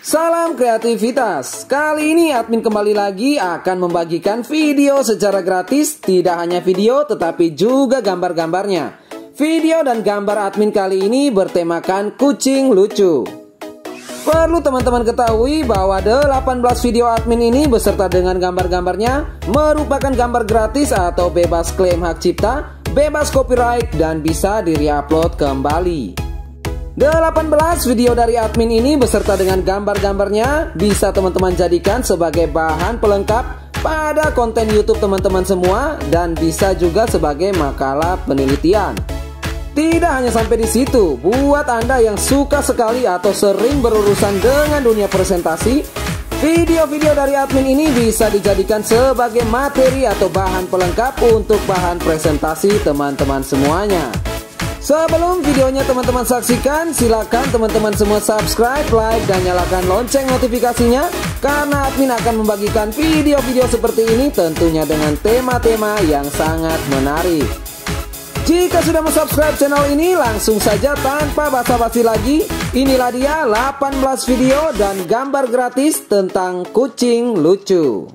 Salam kreativitas. Kali ini admin kembali lagi akan membagikan video secara gratis. Tidak hanya video tetapi juga gambar-gambarnya. Video dan gambar admin kali ini bertemakan kucing lucu. Perlu teman-teman ketahui bahwa 18 video admin ini beserta dengan gambar-gambarnya merupakan gambar gratis atau bebas klaim hak cipta, bebas copyright, dan bisa di-reupload kembali. 18 video dari admin ini beserta dengan gambar-gambarnya bisa teman-teman jadikan sebagai bahan pelengkap pada konten YouTube teman-teman semua dan bisa juga sebagai makalah penelitian. Tidak hanya sampai di situ, buat Anda yang suka sekali atau sering berurusan dengan dunia presentasi, video-video dari admin ini bisa dijadikan sebagai materi atau bahan pelengkap untuk bahan presentasi teman-teman semuanya. Sebelum videonya teman-teman saksikan, silakan teman-teman semua subscribe, like, dan nyalakan lonceng notifikasinya karena admin akan membagikan video-video seperti ini tentunya dengan tema-tema yang sangat menarik. Jika sudah subscribe channel ini, langsung saja tanpa basa-basi lagi, inilah dia 18 video dan gambar gratis tentang kucing lucu.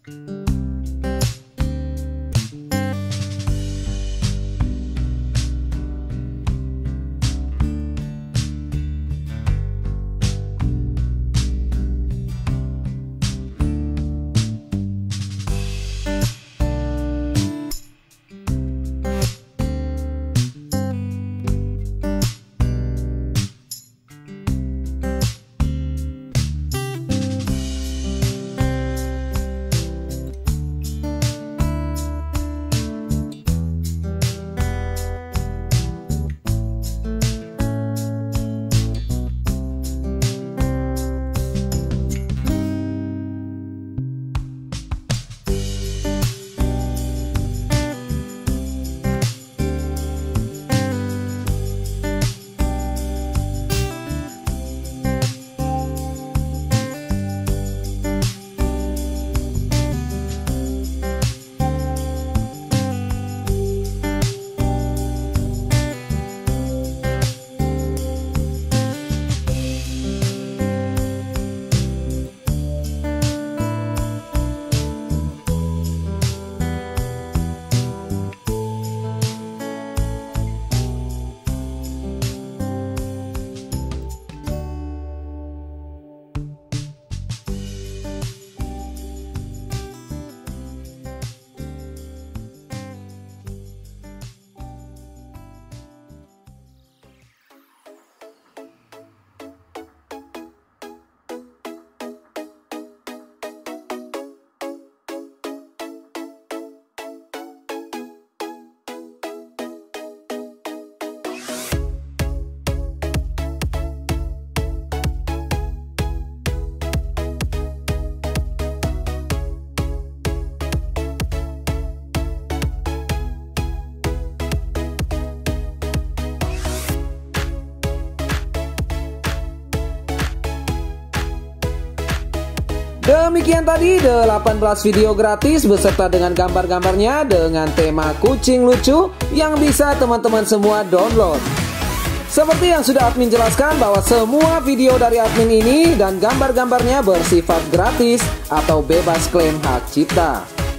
Demikian tadi 18 video gratis beserta dengan gambar-gambarnya dengan tema kucing lucu yang bisa teman-teman semua download. Seperti yang sudah admin jelaskan bahwa semua video dari admin ini dan gambar-gambarnya bersifat gratis atau bebas klaim hak cipta.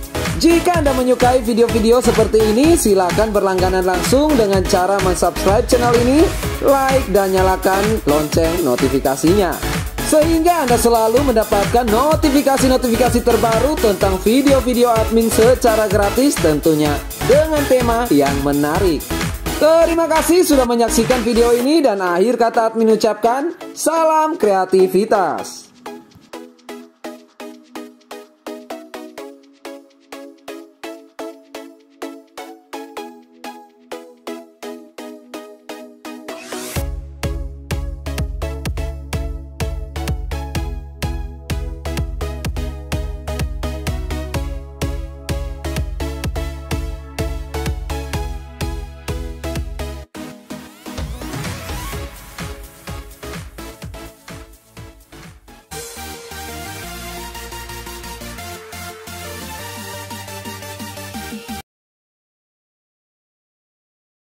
Jika Anda menyukai video-video seperti ini, silakan berlangganan langsung dengan cara mensubscribe channel ini, like dan nyalakan lonceng notifikasinya, sehingga Anda selalu mendapatkan notifikasi-notifikasi terbaru tentang video-video admin secara gratis, tentunya dengan tema yang menarik. Terima kasih sudah menyaksikan video ini dan akhir kata admin ucapkan, salam kreativitas.